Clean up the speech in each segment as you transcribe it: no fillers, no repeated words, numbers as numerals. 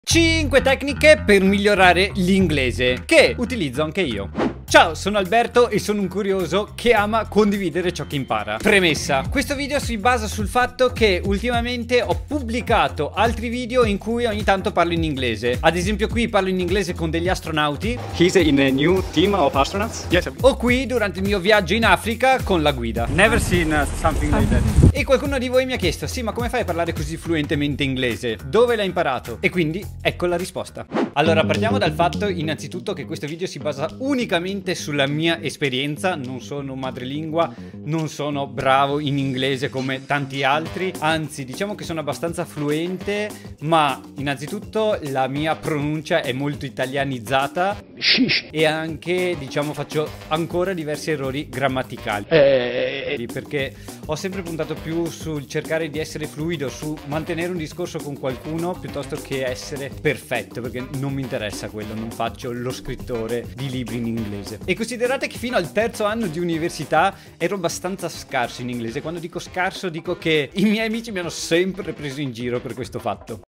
5 tecniche per migliorare l'inglese, che utilizzo anche io. Ciao, sono Alberto e sono un curioso che ama condividere ciò che impara. Premessa: questo video si basa sul fatto che ultimamente ho pubblicato altri video in cui ogni tanto parlo in inglese. Ad esempio qui parlo in inglese con degli astronauti. He's in a new team of astronauts? Yes. O qui durante il mio viaggio in Africa con la guida. Never seen something like that. E qualcuno di voi mi ha chiesto: sì, ma come fai a parlare così fluentemente inglese? Dove l'hai imparato? E quindi ecco la risposta. Allora, partiamo dal fatto innanzitutto che questo video si basa unicamente sulla mia esperienza. Non sono madrelingua, non sono bravo in inglese come tanti altri, anzi diciamo che sono abbastanza fluente, ma innanzitutto la mia pronuncia è molto italianizzata e anche, diciamo, faccio ancora diversi errori grammaticali, perché ho sempre puntato più sul cercare di essere fluido, su mantenere un discorso con qualcuno piuttosto che essere perfetto, perché non mi interessa quello, non faccio lo scrittore di libri in inglese. E considerate che fino al terzo anno di università ero abbastanza scarso in inglese. Quando dico scarso dico che i miei amici mi hanno sempre preso in giro per questo fatto.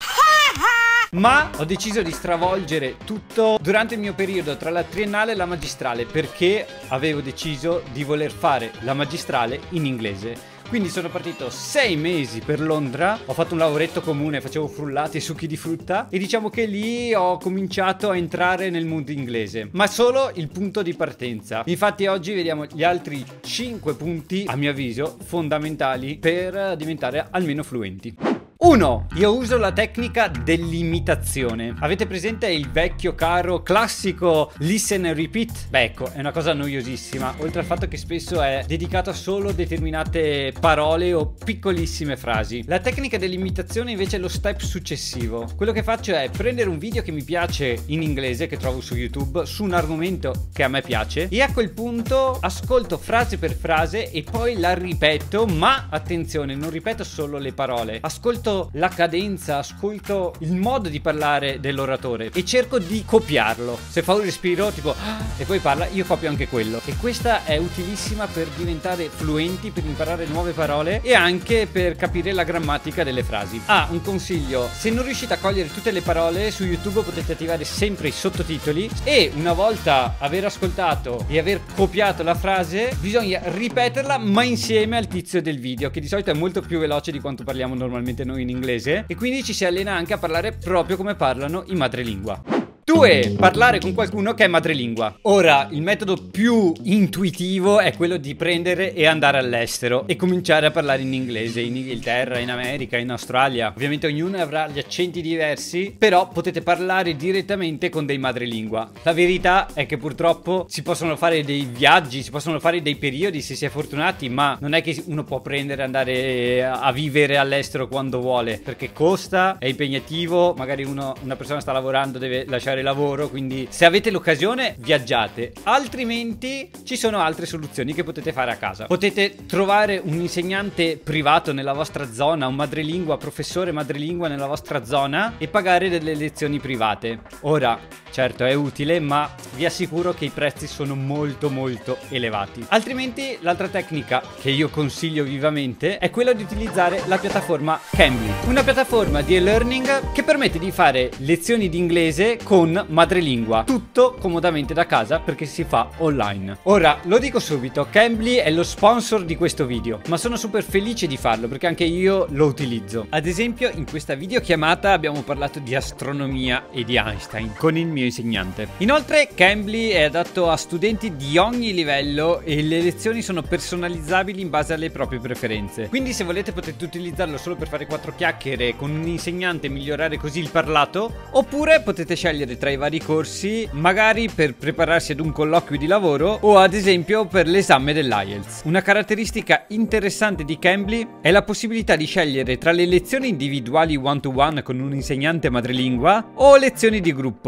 Ma ho deciso di stravolgere tutto durante il mio periodo tra la triennale e la magistrale, perché avevo deciso di voler fare la magistrale in inglese. Quindi sono partito 6 mesi per Londra, ho fatto un lavoretto comune, facevo frullati e succhi di frutta e diciamo che lì ho cominciato a entrare nel mondo inglese, ma solo il punto di partenza. Infatti oggi vediamo gli altri 5 punti, a mio avviso, fondamentali per diventare almeno fluenti. 1. Io uso la tecnica dell'imitazione. Avete presente il vecchio caro classico listen and repeat? Beh, ecco, è una cosa noiosissima, oltre al fatto che spesso è dedicata solo a determinate parole o piccolissime frasi. La tecnica dell'imitazione invece è lo step successivo. Quello che faccio è prendere un video che mi piace in inglese, che trovo su YouTube, su un argomento che a me piace, e a quel punto ascolto frase per frase e poi la ripeto, ma attenzione, non ripeto solo le parole, ascolto la cadenza, ascolto il modo di parlare dell'oratore e cerco di copiarlo. Se fa un respiro tipo e poi parla, io copio anche quello. E questa è utilissima per diventare fluenti, per imparare nuove parole e anche per capire la grammatica delle frasi. Un consiglio: se non riuscite a cogliere tutte le parole, su YouTube potete attivare sempre i sottotitoli e una volta aver ascoltato e aver copiato la frase bisogna ripeterla ma insieme al tizio del video, che di solito è molto più veloce di quanto parliamo normalmente noi in inglese, e quindi ci si allena anche a parlare proprio come parlano i madrelingua. 2. Parlare con qualcuno che è madrelingua. Ora, il metodo più intuitivo è quello di prendere e andare all'estero e cominciare a parlare in inglese, in Inghilterra, in America, in Australia. Ovviamente ognuno avrà gli accenti diversi, però potete parlare direttamente con dei madrelingua. La verità è che purtroppo si possono fare dei viaggi, si possono fare dei periodi se si è fortunati, ma non è che uno può prendere e andare a vivere all'estero quando vuole, perché costa, è impegnativo, magari una persona sta lavorando, deve lasciare lavoro, quindi se avete l'occasione viaggiate, altrimenti ci sono altre soluzioni che potete fare a casa. Potete trovare un insegnante privato nella vostra zona, un madrelingua, professore madrelingua nella vostra zona e pagare delle lezioni private. Ora, certo è utile, ma vi assicuro che i prezzi sono molto elevati. Altrimenti l'altra tecnica che io consiglio vivamente è quella di utilizzare la piattaforma Cambly, una piattaforma di e-learning che permette di fare lezioni di inglese con madrelingua, tutto comodamente da casa perché si fa online. Ora, lo dico subito, Cambly è lo sponsor di questo video, ma sono super felice di farlo perché anche io lo utilizzo. Ad esempio, in questa videochiamata abbiamo parlato di astronomia e di Einstein con il mio insegnante. Inoltre, Cambly è adatto a studenti di ogni livello e le lezioni sono personalizzabili in base alle proprie preferenze. Quindi se volete potete utilizzarlo solo per fare 4 chiacchiere con un insegnante e migliorare così il parlato, oppure potete scegliere tra i vari corsi, magari per prepararsi ad un colloquio di lavoro o ad esempio per l'esame dell'IELTS. Una caratteristica interessante di Cambly è la possibilità di scegliere tra le lezioni individuali one to one con un insegnante madrelingua o lezioni di gruppo.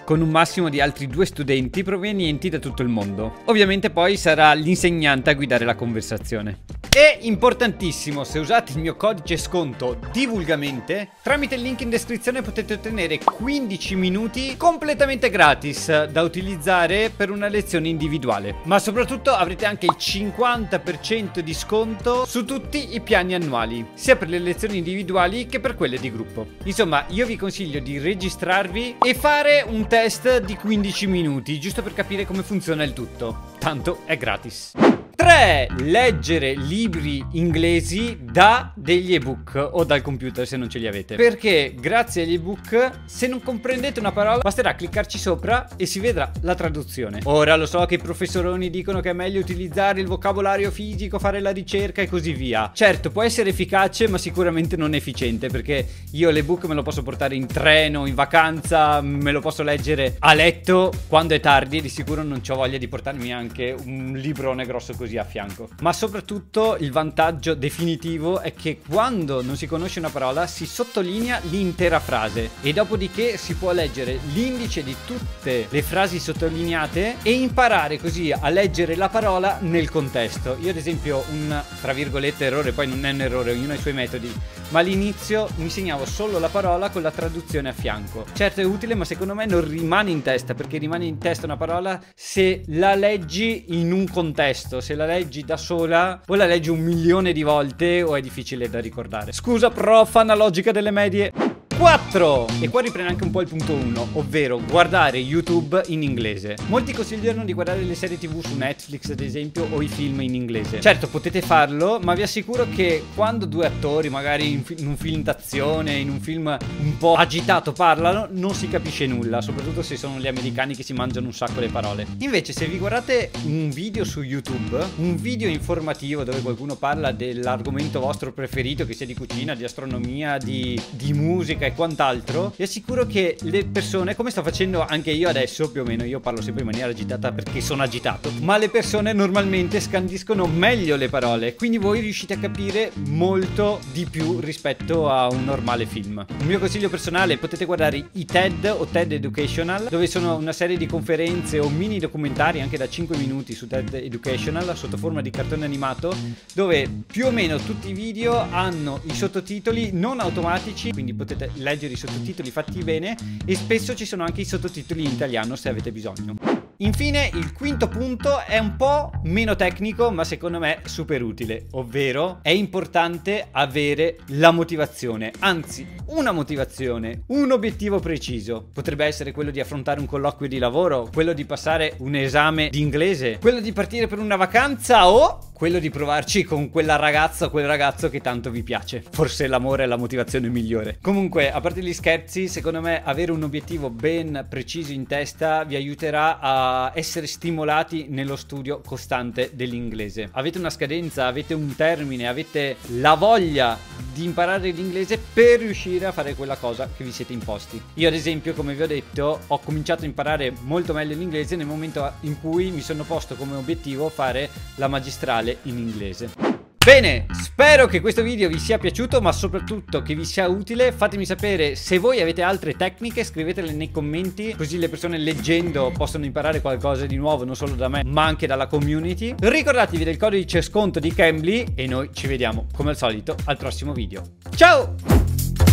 con un massimo di altri 2 studenti provenienti da tutto il mondo. Ovviamente poi sarà l'insegnante a guidare la conversazione. E importantissimo, se usate il mio codice sconto divulgamente, tramite il link in descrizione potete ottenere 15 minuti completamente gratis da utilizzare per una lezione individuale. Ma soprattutto avrete anche il 50% di sconto su tutti i piani annuali, sia per le lezioni individuali che per quelle di gruppo. Insomma, io vi consiglio di registrarvi e fare un test di 15 minuti, giusto per capire come funziona il tutto. Tanto è gratis. 3. Leggere libri inglesi da degli ebook o dal computer se non ce li avete. Perché grazie agli ebook, se non comprendete una parola, basterà cliccarci sopra e si vedrà la traduzione. Ora lo so che i professoroni dicono che è meglio utilizzare il vocabolario fisico, fare la ricerca e così via. Certo, può essere efficace, ma sicuramente non efficiente, perché io l'ebook me lo posso portare in treno, in vacanza, me lo posso leggere a letto quando è tardi e di sicuro non ho voglia di portarmi anche un librone grosso così a fianco. Ma soprattutto il vantaggio definitivo è che quando non si conosce una parola si sottolinea l'intera frase e dopodiché si può leggere l'indice di tutte le frasi sottolineate e imparare così a leggere la parola nel contesto. Io ad esempio un tra virgolette errore, poi non è un errore, ognuno ha i suoi metodi, ma all'inizio mi segnavo solo la parola con la traduzione a fianco. Certo è utile, ma secondo me non rimane in testa, perché rimane in testa una parola se la leggi in un contesto. Se la leggi da sola o la leggi 1.000.000 di volte o è difficile da ricordare. Scusa prof, analogica delle medie. 4. E qua riprende anche un po' il punto 1, ovvero guardare YouTube in inglese. Molti consigliano di guardare le serie TV su Netflix ad esempio o i film in inglese. Certo, potete farlo, ma vi assicuro che quando due attori magari in un film d'azione, in un film un po' agitato parlano, non si capisce nulla, soprattutto se sono gli americani che si mangiano un sacco le parole. Invece se vi guardate un video su YouTube, un video informativo dove qualcuno parla dell'argomento vostro preferito, che sia di cucina, di astronomia, di musica e quant'altro, vi assicuro che le persone, come sto facendo anche io adesso più o meno, io parlo sempre in maniera agitata perché sono agitato, ma le persone normalmente scandiscono meglio le parole, quindi voi riuscite a capire molto di più rispetto a un normale film. Un mio consiglio personale: potete guardare i TED o TED Educational, dove sono una serie di conferenze o mini documentari anche da 5 minuti su TED Educational sotto forma di cartone animato, dove più o meno tutti i video hanno i sottotitoli non automatici, quindi potete leggere i sottotitoli fatti bene e spesso ci sono anche i sottotitoli in italiano se avete bisogno. Infine il quinto punto è un po' meno tecnico ma secondo me super utile, ovvero è importante avere la motivazione, anzi una motivazione, un obiettivo preciso. Potrebbe essere quello di affrontare un colloquio di lavoro, quello di passare un esame di inglese, quello di partire per una vacanza o quello di provarci con quella ragazza o quel ragazzo che tanto vi piace. Forse l'amore è la motivazione migliore. Comunque, a parte gli scherzi, secondo me avere un obiettivo ben preciso in testa vi aiuterà a essere stimolati nello studio costante dell'inglese. Avete una scadenza, avete un termine, avete la voglia di imparare l'inglese per riuscire a fare quella cosa che vi siete imposti. Io ad esempio, come vi ho detto, ho cominciato a imparare molto meglio l'inglese nel momento in cui mi sono posto come obiettivo fare la magistrale in inglese. Bene, spero che questo video vi sia piaciuto, ma soprattutto che vi sia utile. Fatemi sapere se voi avete altre tecniche, scrivetele nei commenti, così le persone leggendo possono imparare qualcosa di nuovo, non solo da me, ma anche dalla community. Ricordatevi del codice sconto di Cambly e noi ci vediamo, come al solito, al prossimo video. Ciao!